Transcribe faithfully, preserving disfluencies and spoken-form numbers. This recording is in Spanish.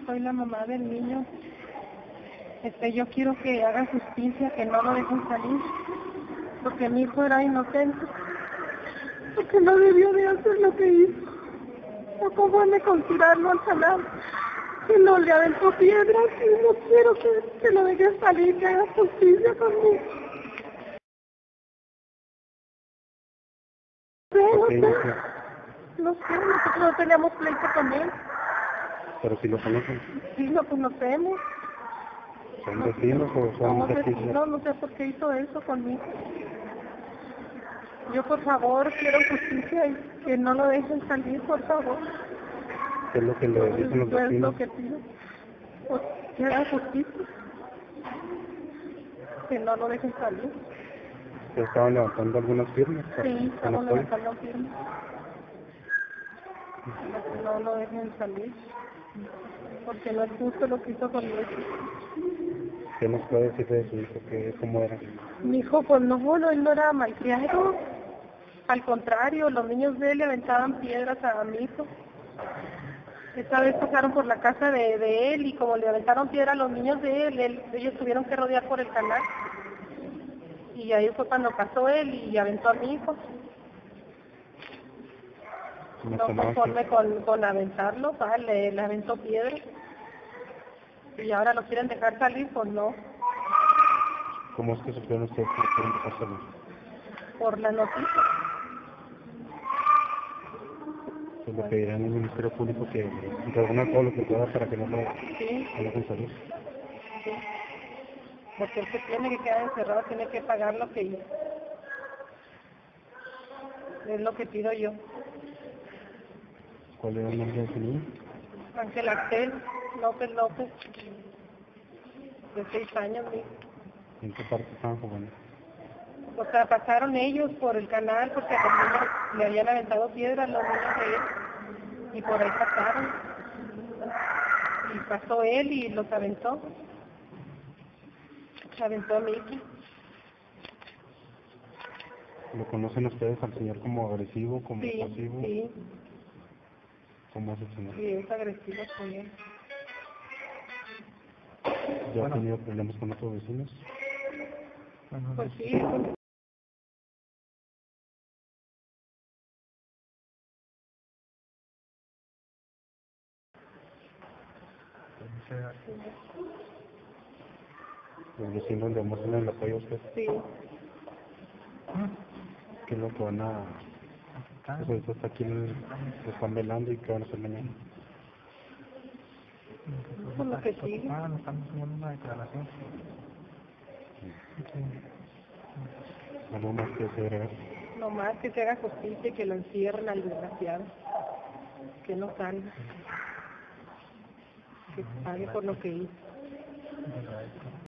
soy la mamá del niño. Este, yo quiero que haga justicia, que no lo dejen salir, porque mi hijo era inocente, porque no debió de hacer lo que hizo. No conforme con tirarlo al canal, y no le aventó piedras, y no quiero que, que lo dejen salir, que haga justicia conmigo. No sé, no sé, no sé, nosotros no teníamos pleito con él. ¿Pero si lo conocen? Sí, lo conocemos. ¿Son vecinos o son Somos vecinos? vecinos, no sé por qué hizo eso conmigo. Yo, por favor, quiero justicia y que no lo dejen salir, por favor. ¿Qué es lo que le dicen los Eso es vecinos? lo que pido. Pues, que haga justicia. Que no lo dejen salir. ¿Se estaban levantando algunas firmas? Sí, estamos levantando firmas. Que no lo dejen salir. Porque no es justo lo que hizo conmigo. ¿Qué nos puede decir de su hijo? ¿Qué, ¿Cómo era? Mi hijo, pues no, no, él no era malcriado. Al contrario, los niños de él le aventaban piedras a mi hijo. Esta vez pasaron por la casa de, de él y como le aventaron piedra a los niños de él, él, ellos tuvieron que rodear por el canal. Y ahí fue cuando pasó él y aventó a mi hijo. No, No conforme con, con aventarlo, ah, le, le aventó piedra. Y ahora lo quieren dejar salir, pues no. ¿Cómo es que supieron ustedes que quieren dejar salir? Por la noticia. Pues le pedirán al Ministerio Público que reúna todo lo que pueda para que no lo Sí. dejen salir. Sí. Porque el que tiene que quedar encerrado tiene que pagar lo que hizo. Es lo que pido yo. ¿Cuál era el nombre de su niño? Ángel Axel López López, de seis años, ¿sí? ¿En qué parte estaban jugando? O sea, pasaron ellos por el canal porque a los niños le habían aventado piedras los niños de él. Y por ahí pasaron. Y pasó él y los aventó. Aventó a Mickey. ¿Lo conocen ustedes al señor como agresivo, como Sí, pasivo? sí. ¿Cómo es el señor? Sí, es agresivo con él. ¿Ya bueno. ha tenido problemas con otros vecinos? Pues sí. ¿Los vecinos le demuestran el apoyo a usted? Sí. ¿Qué es lo que van a...? Pues ahorita está aquí, lo están velando y qué van a hacer mañana. Por lo que sigue. Ah, nos estamos haciendo una declaración. ¿Algo más que se agregar? No más que se haga justicia y que lo encierren al desgraciado. Que no salga. Que pague por lo que hizo.